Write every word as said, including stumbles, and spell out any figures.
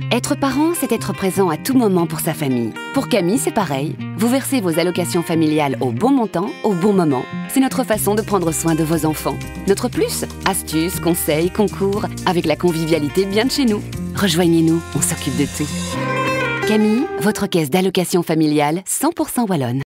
Être parent, c'est être présent à tout moment pour sa famille. Pour Camille, c'est pareil. Vous versez vos allocations familiales au bon montant, au bon moment. C'est notre façon de prendre soin de vos enfants. Notre plus, astuces, conseils, concours, avec la convivialité bien de chez nous. Rejoignez-nous, on s'occupe de tout. Camille, votre caisse d'allocation familiale cent pour cent wallonne.